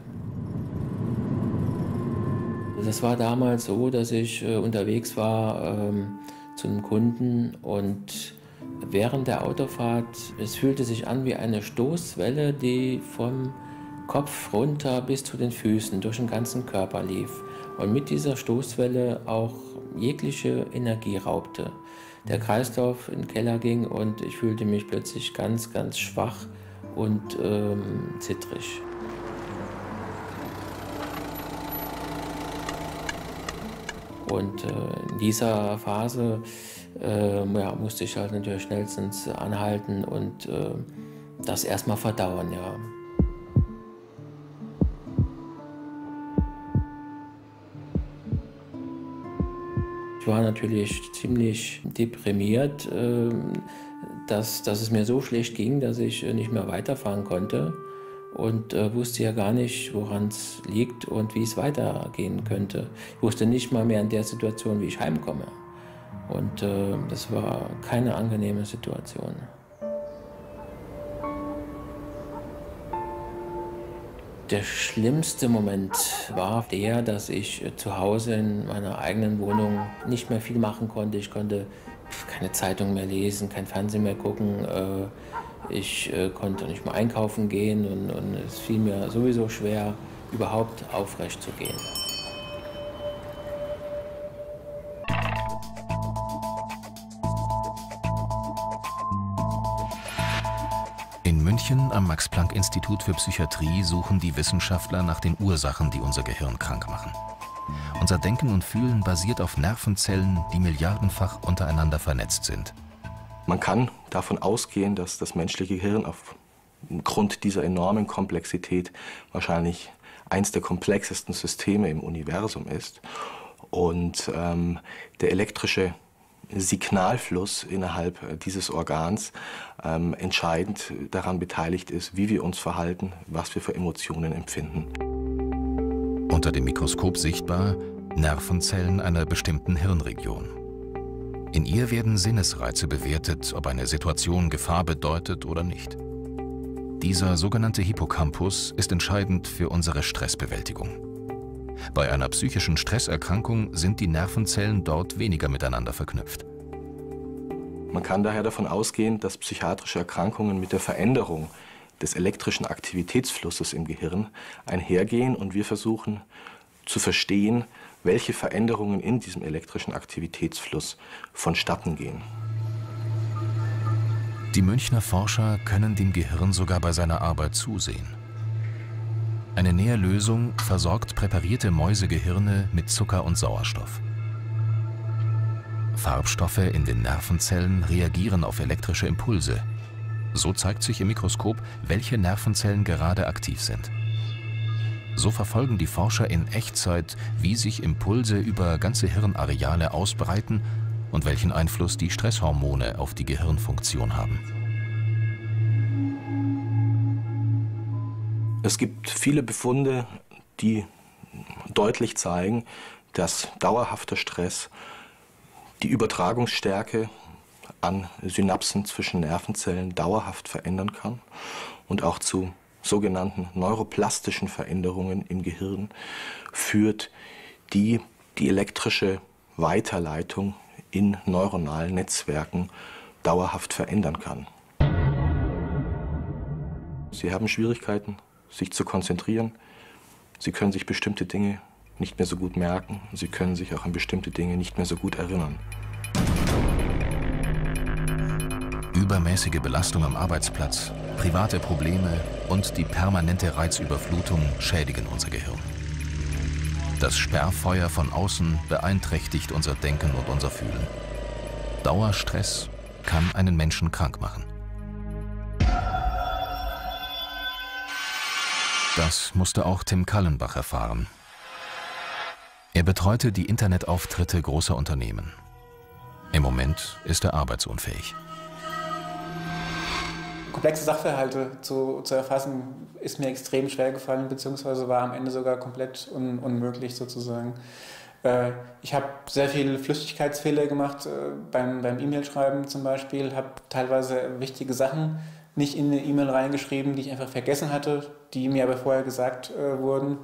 S4: Das war damals so, dass ich äh, unterwegs war ähm, zu einem Kunden und während der Autofahrt, es fühlte sich an wie eine Stoßwelle, die vom Kopf runter bis zu den Füßen durch den ganzen Körper lief und mit dieser Stoßwelle auch jegliche Energie raubte. Der Kreislauf in den Keller ging und ich fühlte mich plötzlich ganz, ganz schwach und ähm, zittrig. Und äh, in dieser Phase äh, ja, musste ich halt natürlich schnellstens anhalten und äh, das erstmal verdauen, ja. Ich war natürlich ziemlich deprimiert, äh, dass, dass es mir so schlecht ging, dass ich nicht mehr weiterfahren konnte. Und äh, wusste ja gar nicht, woran es liegt und wie es weitergehen könnte. Ich wusste nicht mal mehr in der Situation, wie ich heimkomme. Und äh, das war keine angenehme Situation. Der schlimmste Moment war der, dass ich äh, zu Hause in meiner eigenen Wohnung nicht mehr viel machen konnte. Ich konnte keine Zeitung mehr lesen, kein Fernsehen mehr gucken. Äh, Ich äh, konnte nicht mehr einkaufen gehen und, und es fiel mir sowieso schwer, überhaupt aufrecht zu gehen.
S7: In München am Max-Planck-Institut für Psychiatrie suchen die Wissenschaftler nach den Ursachen, die unser Gehirn krank machen. Unser Denken und Fühlen basiert auf Nervenzellen, die milliardenfach untereinander vernetzt sind.
S10: Man kann davon ausgehen, dass das menschliche Gehirn aufgrund dieser enormen Komplexität wahrscheinlich eines der komplexesten Systeme im Universum ist. Und ähm, der elektrische Signalfluss innerhalb dieses Organs ähm, entscheidend daran beteiligt ist, wie wir uns verhalten, was wir für Emotionen empfinden.
S7: Unter dem Mikroskop sichtbar Nervenzellen einer bestimmten Hirnregion. In ihr werden Sinnesreize bewertet, ob eine Situation Gefahr bedeutet oder nicht. Dieser sogenannte Hippocampus ist entscheidend für unsere Stressbewältigung. Bei einer psychischen Stresserkrankung sind die Nervenzellen dort weniger miteinander verknüpft.
S10: Man kann daher davon ausgehen, dass psychiatrische Erkrankungen mit der Veränderung des elektrischen Aktivitätsflusses im Gehirn einhergehen und wir versuchen zu verstehen, welche Veränderungen in diesem elektrischen Aktivitätsfluss vonstatten gehen.
S7: Die Münchner Forscher können dem Gehirn sogar bei seiner Arbeit zusehen. Eine Nährlösung versorgt präparierte Mäusegehirne mit Zucker und Sauerstoff. Farbstoffe in den Nervenzellen reagieren auf elektrische Impulse. So zeigt sich im Mikroskop, welche Nervenzellen gerade aktiv sind. So verfolgen die Forscher in Echtzeit, wie sich Impulse über ganze Hirnareale ausbreiten und welchen Einfluss die Stresshormone auf die Gehirnfunktion haben.
S10: Es gibt viele Befunde, die deutlich zeigen, dass dauerhafter Stress die Übertragungsstärke an Synapsen zwischen Nervenzellen dauerhaft verändern kann und auch zu sogenannten neuroplastischen Veränderungen im Gehirn führt, die die elektrische Weiterleitung in neuronalen Netzwerken dauerhaft verändern kann. Sie haben Schwierigkeiten, sich zu konzentrieren. Sie können sich bestimmte Dinge nicht mehr so gut merken. Sie können sich auch an bestimmte Dinge nicht mehr so gut erinnern.
S7: Übermäßige Belastung am Arbeitsplatz, private Probleme und die permanente Reizüberflutung schädigen unser Gehirn. Das Sperrfeuer von außen beeinträchtigt unser Denken und unser Fühlen. Dauerstress kann einen Menschen krank machen. Das musste auch Tim Kallenbach erfahren. Er betreute die Internetauftritte großer Unternehmen. Im Moment ist er arbeitsunfähig.
S3: Komplexe Sachverhalte zu, zu erfassen, ist mir extrem schwer gefallen, beziehungsweise war am Ende sogar komplett un, unmöglich sozusagen. Äh, ich habe sehr viele Flüchtigkeitsfehler gemacht, äh, beim, beim E-Mail-Schreiben zum Beispiel, habe teilweise wichtige Sachen nicht in eine E-Mail reingeschrieben, die ich einfach vergessen hatte, die mir aber vorher gesagt äh, wurden.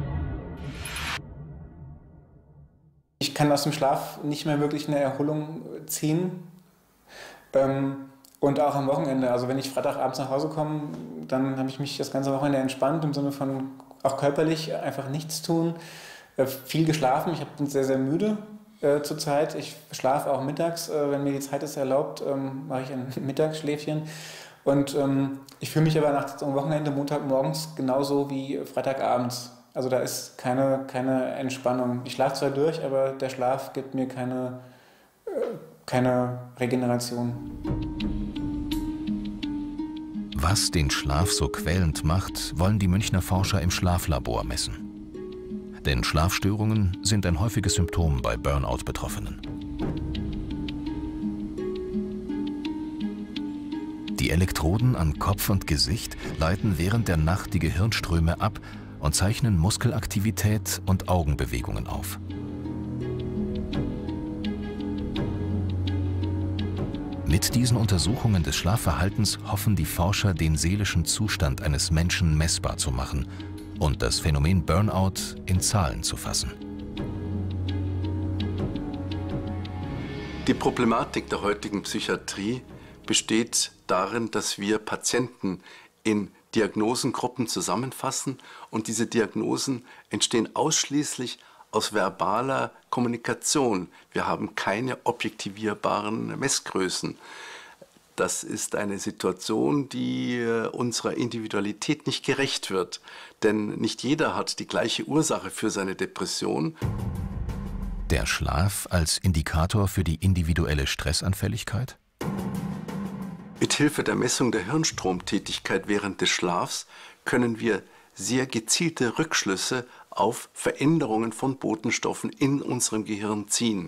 S3: Ich kann aus dem Schlaf nicht mehr wirklich eine Erholung ziehen. Ähm, und auch am Wochenende. Also wenn ich Freitagabends nach Hause komme, dann habe ich mich das ganze Wochenende entspannt, im Sinne von auch körperlich einfach nichts tun. Äh, viel geschlafen, ich bin sehr, sehr müde äh, zurzeit. Ich schlafe auch mittags, äh, wenn mir die Zeit es erlaubt, ähm, mache ich ein Mittagsschläfchen. Und ähm, ich fühle mich aber nach dem Wochenende, Montagmorgens, genauso wie Freitagabends. Also da ist keine, keine Entspannung. Ich schlafe zwar durch, aber der Schlaf gibt mir keine, äh, keine Regeneration.
S7: Was den Schlaf so quälend macht, wollen die Münchner Forscher im Schlaflabor messen. Denn Schlafstörungen sind ein häufiges Symptom bei Burnout-Betroffenen. Die Elektroden an Kopf und Gesicht leiten während der Nacht die Gehirnströme ab und zeichnen Muskelaktivität und Augenbewegungen auf. Mit diesen Untersuchungen des Schlafverhaltens hoffen die Forscher, den seelischen Zustand eines Menschen messbar zu machen und das Phänomen Burnout in Zahlen zu fassen.
S5: Die Problematik der heutigen Psychiatrie besteht darin, dass wir Patienten in Diagnosengruppen zusammenfassen und diese Diagnosen entstehen ausschließlich aus verbaler Kommunikation. Wir haben keine objektivierbaren Messgrößen. Das ist eine Situation, die unserer Individualität nicht gerecht wird. Denn nicht jeder hat die gleiche Ursache für seine Depression.
S7: Der Schlaf als Indikator für die individuelle Stressanfälligkeit?
S5: Mithilfe der Messung der Hirnstromtätigkeit während des Schlafs können wir sehr gezielte Rückschlüsse auf Veränderungen von Botenstoffen in unserem Gehirn ziehen.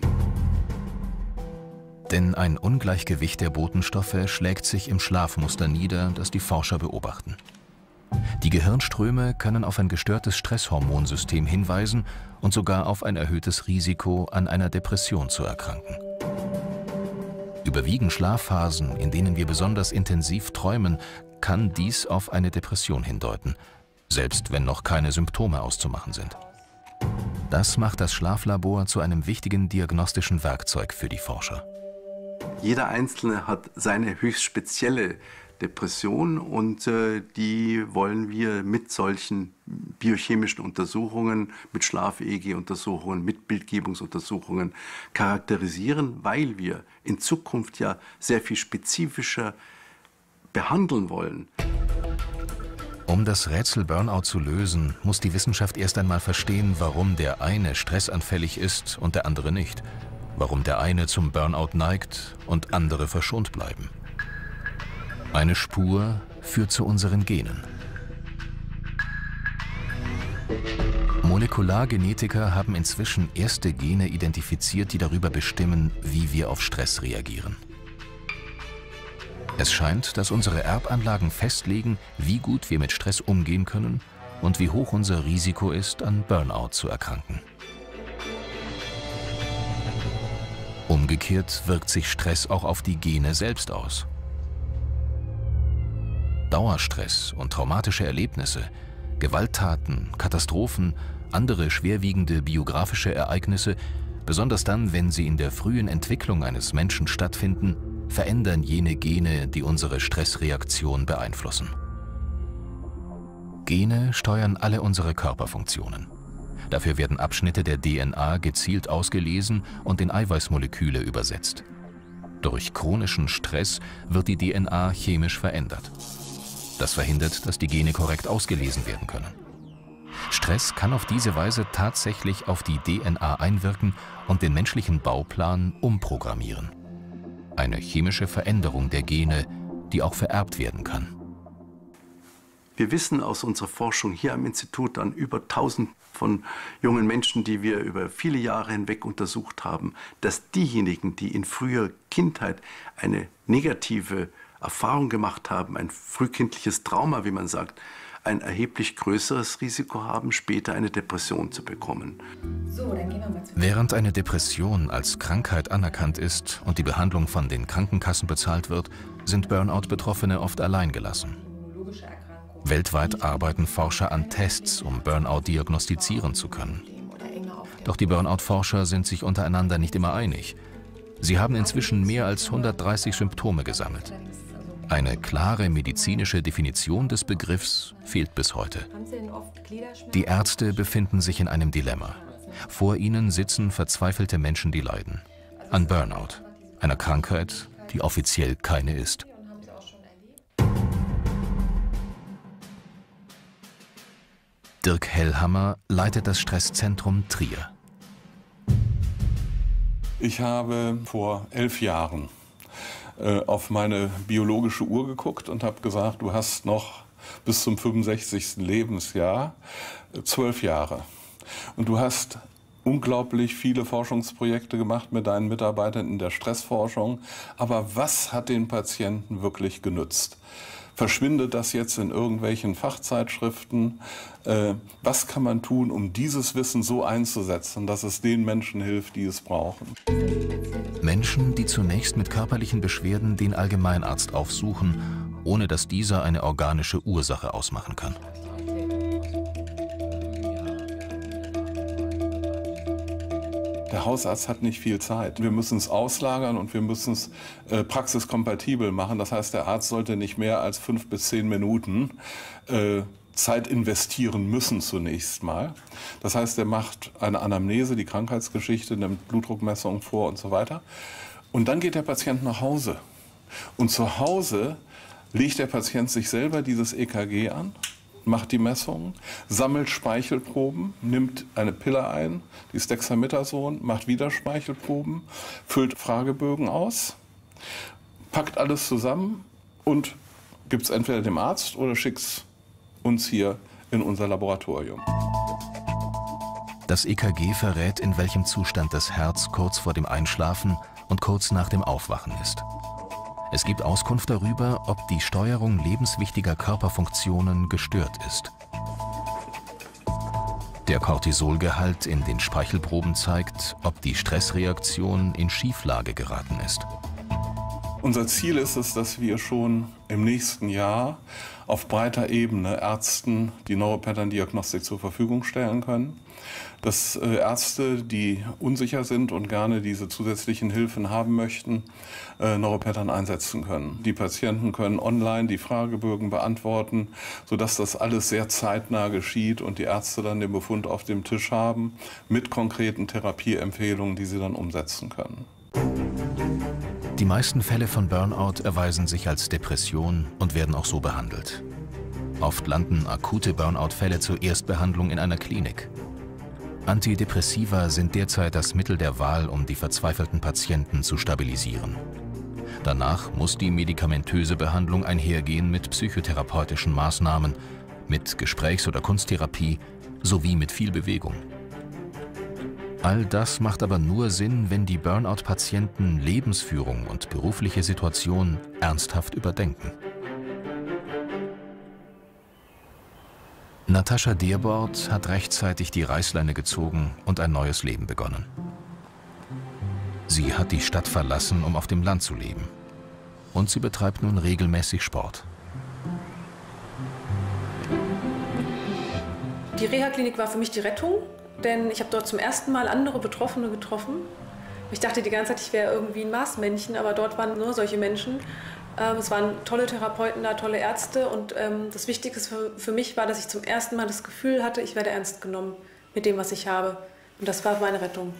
S7: Denn ein Ungleichgewicht der Botenstoffe schlägt sich im Schlafmuster nieder, das die Forscher beobachten. Die Gehirnströme können auf ein gestörtes Stresshormonsystem hinweisen und sogar auf ein erhöhtes Risiko, an einer Depression zu erkranken. Überwiegen Schlafphasen, in denen wir besonders intensiv träumen, kann dies auf eine Depression hindeuten, selbst wenn noch keine Symptome auszumachen sind. Das macht das Schlaflabor zu einem wichtigen diagnostischen Werkzeug für die Forscher.
S5: Jeder Einzelne hat seine höchst spezielle Depression und äh, die wollen wir mit solchen biochemischen Untersuchungen, mit Schlaf-E E G-Untersuchungen, mit Bildgebungsuntersuchungen charakterisieren, weil wir in Zukunft ja sehr viel spezifischer behandeln wollen.
S7: Um das Rätsel Burnout zu lösen, muss die Wissenschaft erst einmal verstehen, warum der eine stressanfällig ist und der andere nicht. Warum der eine zum Burnout neigt und andere verschont bleiben. Eine Spur führt zu unseren Genen. Molekulargenetiker haben inzwischen erste Gene identifiziert, die darüber bestimmen, wie wir auf Stress reagieren. Es scheint, dass unsere Erbanlagen festlegen, wie gut wir mit Stress umgehen können und wie hoch unser Risiko ist, an Burnout zu erkranken. Umgekehrt wirkt sich Stress auch auf die Gene selbst aus. Dauerstress und traumatische Erlebnisse, Gewalttaten, Katastrophen, andere schwerwiegende biografische Ereignisse, besonders dann, wenn sie in der frühen Entwicklung eines Menschen stattfinden, verändern jene Gene, die unsere Stressreaktion beeinflussen. Gene steuern alle unsere Körperfunktionen. Dafür werden Abschnitte der D N A gezielt ausgelesen und in Eiweißmoleküle übersetzt. Durch chronischen Stress wird die D N A chemisch verändert. Das verhindert, dass die Gene korrekt ausgelesen werden können. Stress kann auf diese Weise tatsächlich auf die D N A einwirken und den menschlichen Bauplan umprogrammieren. Eine chemische Veränderung der Gene, die auch vererbt werden kann.
S5: Wir wissen aus unserer Forschung hier am Institut an über tausend von jungen Menschen, die wir über viele Jahre hinweg untersucht haben, dass diejenigen, die in früher Kindheit eine negative Erfahrung gemacht haben, ein frühkindliches Trauma, wie man sagt, ein erheblich größeres Risiko haben, später eine Depression zu bekommen.
S7: So, dann gehen wir mal zu Während eine Depression als Krankheit anerkannt ist und die Behandlung von den Krankenkassen bezahlt wird, sind Burnout-Betroffene oft alleingelassen. Weltweit arbeiten Forscher an Tests, um Burnout diagnostizieren zu können. Doch die Burnout-Forscher sind sich untereinander nicht immer einig. Sie haben inzwischen mehr als hundertdreißig Symptome gesammelt. Eine klare medizinische Definition des Begriffs fehlt bis heute. Die Ärzte befinden sich in einem Dilemma. Vor ihnen sitzen verzweifelte Menschen, die leiden. An Burnout, einer Krankheit, die offiziell keine ist. Dirk Hellhammer leitet das Stresszentrum Trier.
S11: Ich habe vor elf Jahren äh, auf meine biologische Uhr geguckt und habe gesagt, du hast noch bis zum fünfundsechzigsten Lebensjahr äh, zwölf Jahre. Und du hast unglaublich viele Forschungsprojekte gemacht mit deinen Mitarbeitern in der Stressforschung. Aber was hat den Patienten wirklich genützt? Verschwindet das jetzt in irgendwelchen Fachzeitschriften? Äh, was kann man tun, um dieses Wissen so einzusetzen, dass es den Menschen hilft, die es brauchen?
S7: Menschen, die zunächst mit körperlichen Beschwerden den Allgemeinarzt aufsuchen, ohne dass dieser eine organische Ursache ausmachen kann.
S11: Der Hausarzt hat nicht viel Zeit. Wir müssen es auslagern und wir müssen es äh, praxiskompatibel machen. Das heißt, der Arzt sollte nicht mehr als fünf bis zehn Minuten äh, Zeit investieren müssen zunächst mal. Das heißt, er macht eine Anamnese, die Krankheitsgeschichte, nimmt Blutdruckmessungen vor und so weiter. Und dann geht der Patient nach Hause. Und zu Hause legt der Patient sich selber dieses E K G an, macht die Messungen, sammelt Speichelproben, nimmt eine Pille ein, die ist Dexamethason, macht wieder Speichelproben, füllt Fragebögen aus, packt alles zusammen und gibt es entweder dem Arzt oder schickt es uns hier in unser Laboratorium.
S7: Das E K G verrät, in welchem Zustand das Herz kurz vor dem Einschlafen und kurz nach dem Aufwachen ist. Es gibt Auskunft darüber, ob die Steuerung lebenswichtiger Körperfunktionen gestört ist. Der Cortisolgehalt in den Speichelproben zeigt, ob die Stressreaktion in Schieflage geraten ist.
S11: Unser Ziel ist es, dass wir schon im nächsten Jahr auf breiter Ebene Ärzten die Neuropattern-Diagnostik zur Verfügung stellen können. Dass äh, Ärzte, die unsicher sind und gerne diese zusätzlichen Hilfen haben möchten, äh, Neuropattern einsetzen können. Die Patienten können online die Fragebögen beantworten, sodass das alles sehr zeitnah geschieht und die Ärzte dann den Befund auf dem Tisch haben mit konkreten Therapieempfehlungen, die sie dann umsetzen können.
S7: Die meisten Fälle von Burnout erweisen sich als Depression und werden auch so behandelt. Oft landen akute Burnout-Fälle zur Erstbehandlung in einer Klinik. Antidepressiva sind derzeit das Mittel der Wahl, um die verzweifelten Patienten zu stabilisieren. Danach muss die medikamentöse Behandlung einhergehen mit psychotherapeutischen Maßnahmen, mit Gesprächs- oder Kunsttherapie sowie mit viel Bewegung. All das macht aber nur Sinn, wenn die Burnout-Patienten Lebensführung und berufliche Situation ernsthaft überdenken. Natascha Derbord hat rechtzeitig die Reißleine gezogen und ein neues Leben begonnen. Sie hat die Stadt verlassen, um auf dem Land zu leben. Und sie betreibt nun regelmäßig Sport.
S1: Die Reha-Klinik war für mich die Rettung, denn ich habe dort zum ersten Mal andere Betroffene getroffen. Ich dachte die ganze Zeit, ich wäre irgendwie ein Marsmännchen, aber dort waren nur solche Menschen. Es waren tolle Therapeuten da, tolle Ärzte und ähm, das Wichtigste für, für mich war, dass ich zum ersten Mal das Gefühl hatte, ich werde ernst genommen mit dem, was ich habe. Und das war meine Rettung.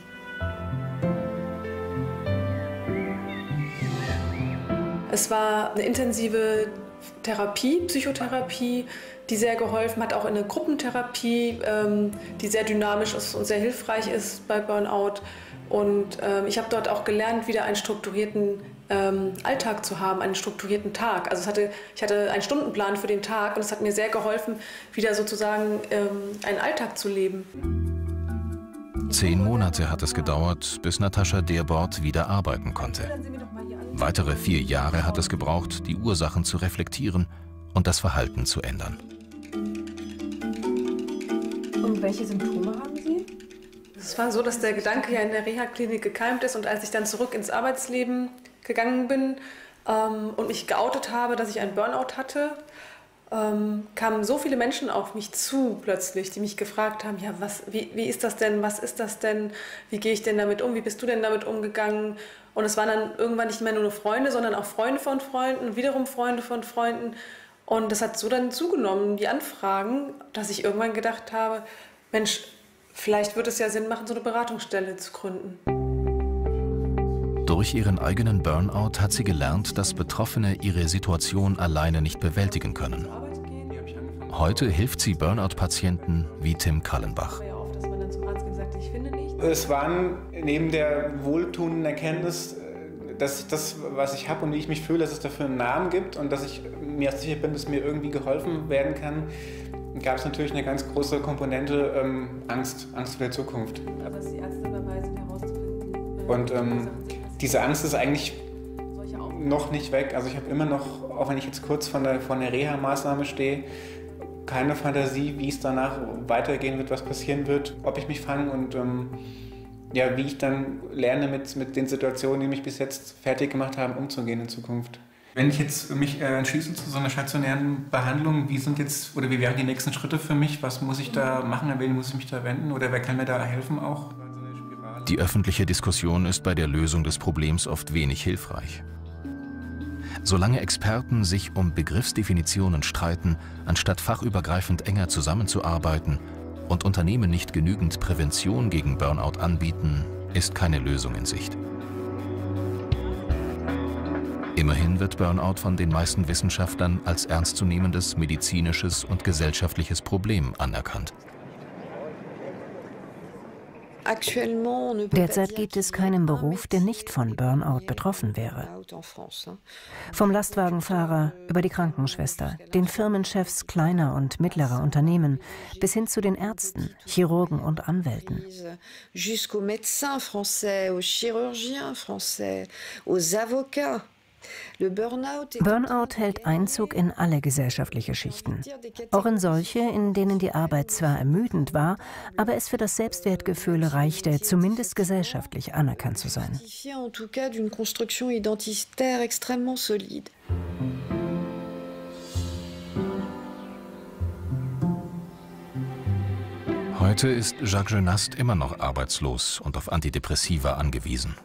S1: Es war eine intensive Therapie, Psychotherapie, die sehr geholfen hat, auch in der Gruppentherapie, ähm, die sehr dynamisch ist und sehr hilfreich ist bei Burnout. Und ähm, ich habe dort auch gelernt, wieder einen strukturierten ähm, Alltag zu haben, einen strukturierten Tag. Also es hatte, ich hatte einen Stundenplan für den Tag und es hat mir sehr geholfen, wieder sozusagen ähm, einen Alltag zu leben.
S7: Zehn Monate hat es gedauert, bis Natascha Derbord wieder arbeiten konnte. Weitere vier Jahre hat es gebraucht, die Ursachen zu reflektieren und das Verhalten zu ändern.
S1: Und welche Symptome haben Sie? Es war so, dass der Gedanke ja in der Reha-Klinik gekeimt ist und als ich dann zurück ins Arbeitsleben gegangen bin ähm, und mich geoutet habe, dass ich einen Burnout hatte, ähm, kamen so viele Menschen auf mich zu plötzlich, die mich gefragt haben, ja, was, wie, wie ist das denn, was ist das denn, wie gehe ich denn damit um, wie bist du denn damit umgegangen? Und es waren dann irgendwann nicht mehr nur Freunde, sondern auch Freunde von Freunden und wiederum Freunde von Freunden. Und das hat so dann zugenommen, die Anfragen, dass ich irgendwann gedacht habe, Mensch, vielleicht wird es ja Sinn machen, so eine Beratungsstelle zu gründen.
S7: Durch ihren eigenen Burnout hat sie gelernt, dass Betroffene ihre Situation alleine nicht bewältigen können. Heute hilft sie Burnout-Patienten wie Tim Kallenbach.
S3: Es waren neben der wohltuenden Erkenntnis, dass das, was ich habe und wie ich mich fühle, dass es dafür einen Namen gibt und dass ich mir sicher bin, dass mir irgendwie geholfen werden kann, gab es natürlich eine ganz große Komponente ähm, Angst, Angst vor der Zukunft. Also dass die Ärzte dabei sind, herauszufinden. Und ähm, diese Angst ist eigentlich noch nicht weg. Also ich habe immer noch, auch wenn ich jetzt kurz von der, von der Reha-Maßnahme stehe, keine Fantasie, wie es danach weitergehen wird, was passieren wird, ob ich mich fange und ähm, ja, wie ich dann lerne, mit, mit den Situationen, die mich bis jetzt fertig gemacht haben, umzugehen in Zukunft. Wenn ich jetzt mich äh, entschließe zu so einer stationären Behandlung, wie sind jetzt oder wie wären die nächsten Schritte für mich? Was muss ich da machen? An wen muss ich mich da wenden? Oder wer kann mir da helfen auch?
S7: Die öffentliche Diskussion ist bei der Lösung des Problems oft wenig hilfreich. Solange Experten sich um Begriffsdefinitionen streiten, anstatt fachübergreifend enger zusammenzuarbeiten und Unternehmen nicht genügend Prävention gegen Burnout anbieten, ist keine Lösung in Sicht. Immerhin wird Burnout von den meisten Wissenschaftlern als ernstzunehmendes medizinisches und gesellschaftliches Problem anerkannt.
S6: Derzeit gibt es keinen Beruf, der nicht von Burnout betroffen wäre. Vom Lastwagenfahrer über die Krankenschwester, den Firmenchefs kleiner und mittlerer Unternehmen bis hin zu den Ärzten, Chirurgen und Anwälten. Burnout hält Einzug in alle gesellschaftliche Schichten. Auch in solche, in denen die Arbeit zwar ermüdend war, aber es für das Selbstwertgefühl reichte, zumindest gesellschaftlich anerkannt zu sein.
S7: Heute ist Jacques Genast immer noch arbeitslos und auf Antidepressiva angewiesen.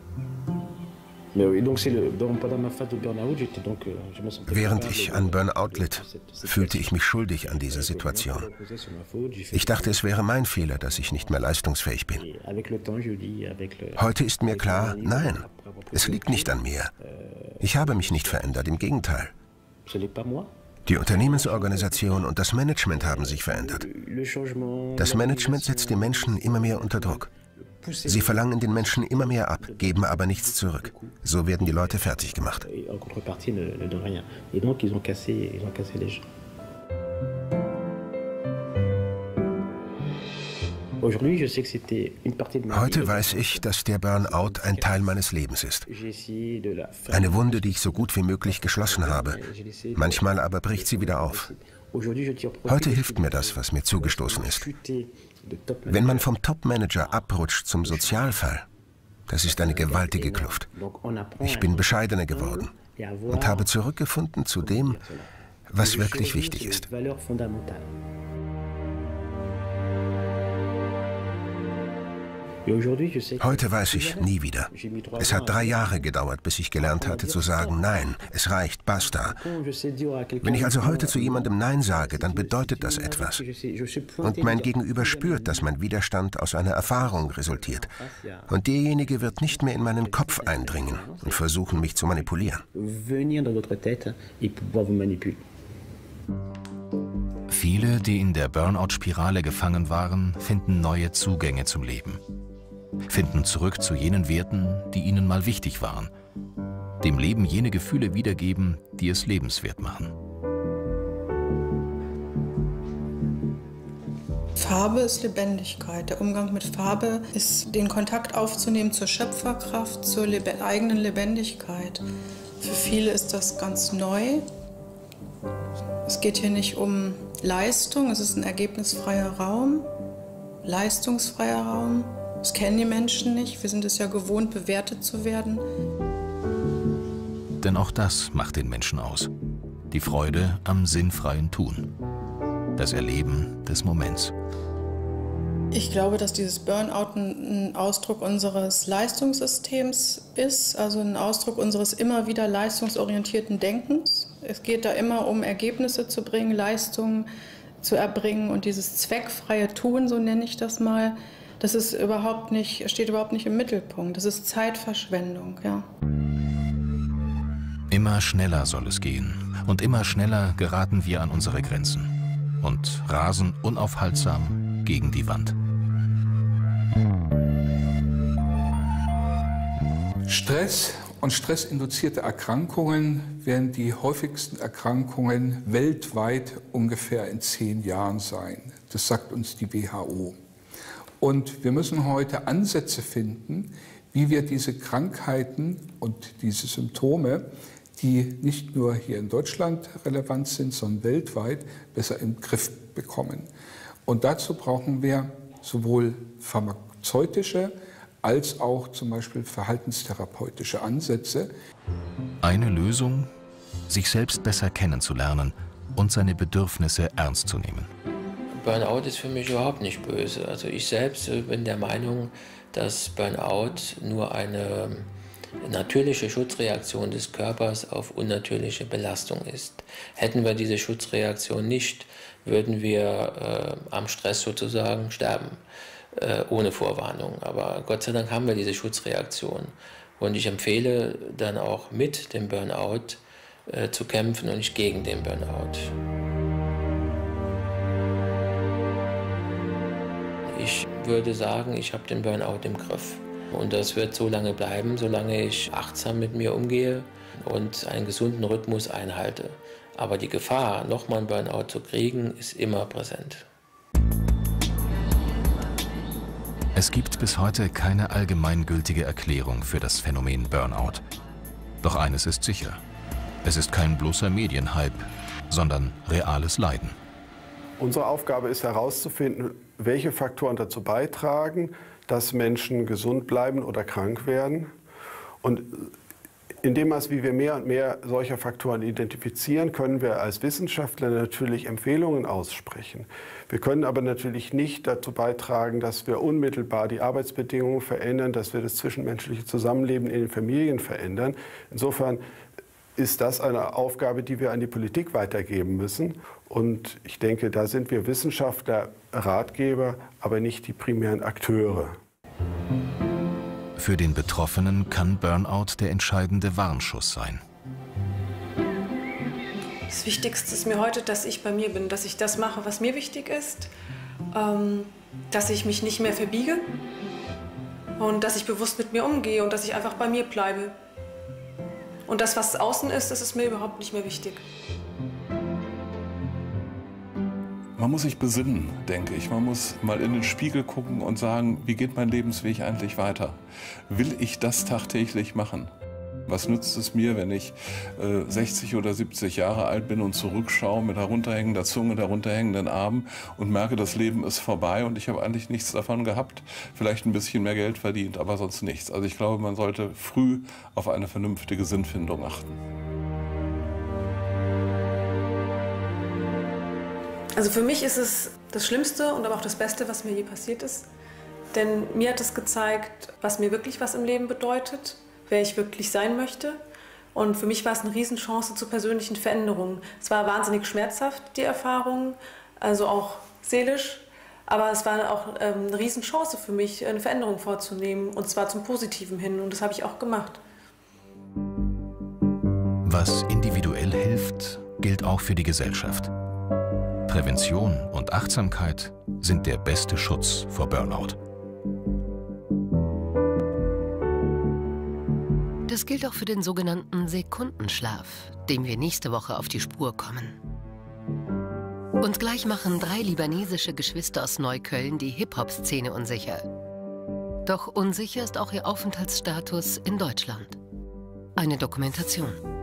S2: Während ich an Burnout litt, fühlte ich mich schuldig an dieser Situation. Ich dachte, es wäre mein Fehler, dass ich nicht mehr leistungsfähig bin. Heute ist mir klar, nein, es liegt nicht an mir. Ich habe mich nicht verändert, im Gegenteil. Die Unternehmensorganisation und das Management haben sich verändert. Das Management setzt die Menschen immer mehr unter Druck. Sie verlangen den Menschen immer mehr ab, geben aber nichts zurück. So werden die Leute fertig gemacht. Heute weiß ich, dass der Burnout ein Teil meines Lebens ist. Eine Wunde, die ich so gut wie möglich geschlossen habe. Manchmal aber bricht sie wieder auf. Heute hilft mir das, was mir zugestoßen ist. Wenn man vom Top-Manager abrutscht zum Sozialfall, das ist eine gewaltige Kluft. Ich bin bescheidener geworden und habe zurückgefunden zu dem, was wirklich wichtig ist. Heute weiß ich, nie wieder. Es hat drei Jahre gedauert, bis ich gelernt hatte zu sagen, nein, es reicht, basta. Wenn ich also heute zu jemandem Nein sage, dann bedeutet das etwas. Und mein Gegenüber spürt, dass mein Widerstand aus einer Erfahrung resultiert. Und derjenige wird nicht mehr in meinen Kopf eindringen und versuchen, mich zu manipulieren.
S7: Viele, die in der Burnout-Spirale gefangen waren, finden neue Zugänge zum Leben. Finden zurück zu jenen Werten, die ihnen mal wichtig waren. Dem Leben jene Gefühle wiedergeben, die es lebenswert machen.
S12: Farbe ist Lebendigkeit. Der Umgang mit Farbe ist, den Kontakt aufzunehmen zur Schöpferkraft, zur lebe- eigenen Lebendigkeit. Für viele ist das ganz neu. Es geht hier nicht um Leistung, es ist ein ergebnisfreier Raum, leistungsfreier Raum. Das kennen die Menschen nicht, wir sind es ja gewohnt, bewertet zu werden.
S7: Denn auch das macht den Menschen aus. Die Freude am sinnfreien Tun. Das Erleben des Moments.
S12: Ich glaube, dass dieses Burnout ein Ausdruck unseres Leistungssystems ist, also ein Ausdruck unseres immer wieder leistungsorientierten Denkens. Es geht da immer um Ergebnisse zu bringen, Leistungen zu erbringen und dieses zweckfreie Tun, so nenne ich das mal, das ist überhaupt nicht, steht überhaupt nicht im Mittelpunkt. Das ist Zeitverschwendung, ja.
S7: Immer schneller soll es gehen und immer schneller geraten wir an unsere Grenzen und rasen unaufhaltsam gegen die Wand.
S8: Stress und stressinduzierte Erkrankungen werden die häufigsten Erkrankungen weltweit ungefähr in zehn Jahren sein. Das sagt uns die W H O. Und wir müssen heute Ansätze finden, wie wir diese Krankheiten und diese Symptome, die nicht nur hier in Deutschland relevant sind, sondern weltweit, besser im Griff bekommen. Und dazu brauchen wir sowohl pharmazeutische als auch zum Beispiel verhaltenstherapeutische Ansätze.
S7: Eine Lösung, sich selbst besser kennenzulernen und seine Bedürfnisse ernst zu nehmen.
S4: Burnout ist für mich überhaupt nicht böse. Also ich selbst bin der Meinung, dass Burnout nur eine natürliche Schutzreaktion des Körpers auf unnatürliche Belastung ist. Hätten wir diese Schutzreaktion nicht, würden wir äh, am Stress sozusagen sterben, äh, ohne Vorwarnung. Aber Gott sei Dank haben wir diese Schutzreaktion. Und ich empfehle dann auch mit dem Burnout äh, zu kämpfen und nicht gegen den Burnout. Ich würde sagen, ich habe den Burnout im Griff. Und das wird so lange bleiben, solange ich achtsam mit mir umgehe und einen gesunden Rhythmus einhalte. Aber die Gefahr, nochmal einen Burnout zu kriegen, ist immer präsent.
S7: Es gibt bis heute keine allgemeingültige Erklärung für das Phänomen Burnout. Doch eines ist sicher. Es ist kein bloßer Medienhype, sondern reales Leiden.
S9: Unsere Aufgabe ist herauszufinden, welche Faktoren dazu beitragen, dass Menschen gesund bleiben oder krank werden. Und in dem Maß, wie wir mehr und mehr solcher Faktoren identifizieren, können wir als Wissenschaftler natürlich Empfehlungen aussprechen. Wir können aber natürlich nicht dazu beitragen, dass wir unmittelbar die Arbeitsbedingungen verändern, dass wir das zwischenmenschliche Zusammenleben in den Familien verändern. Insofern ist das eine Aufgabe, die wir an die Politik weitergeben müssen. Und ich denke, da sind wir Wissenschaftler, Ratgeber, aber nicht die primären Akteure.
S7: Für den Betroffenen kann Burnout der entscheidende Warnschuss sein.
S1: Das Wichtigste ist mir heute, dass ich bei mir bin, dass ich das mache, was mir wichtig ist, ähm, dass ich mich nicht mehr verbiege und dass ich bewusst mit mir umgehe und dass ich einfach bei mir bleibe. Und das, was außen ist, das ist mir überhaupt nicht mehr wichtig.
S11: Man muss sich besinnen, denke ich. Man muss mal in den Spiegel gucken und sagen, wie geht mein Lebensweg eigentlich weiter? Will ich das tagtäglich machen? Was nützt es mir, wenn ich äh, sechzig oder siebzig Jahre alt bin und zurückschaue mit herunterhängender Zunge, herunterhängenden Armen und merke, das Leben ist vorbei und ich habe eigentlich nichts davon gehabt. Vielleicht ein bisschen mehr Geld verdient, aber sonst nichts. Also ich glaube, man sollte früh auf eine vernünftige Sinnfindung achten.
S1: Also für mich ist es das Schlimmste und aber auch das Beste, was mir je passiert ist. Denn mir hat es gezeigt, was mir wirklich was im Leben bedeutet, wer ich wirklich sein möchte. Und für mich war es eine Riesenchance zur persönlichen Veränderung. Es war wahnsinnig schmerzhaft, die Erfahrung, also auch seelisch. Aber es war auch ähm, eine Riesenchance für mich, eine Veränderung vorzunehmen. Und zwar zum Positiven hin. Und das habe ich auch gemacht.
S7: Was individuell hilft, gilt auch für die Gesellschaft. Prävention und Achtsamkeit sind der beste Schutz vor Burnout.
S13: Das gilt auch für den sogenannten Sekundenschlaf, dem wir nächste Woche auf die Spur kommen. Und gleich machen drei libanesische Geschwister aus Neukölln die Hip-Hop-Szene unsicher. Doch unsicher ist auch ihr Aufenthaltsstatus in Deutschland. Eine Dokumentation.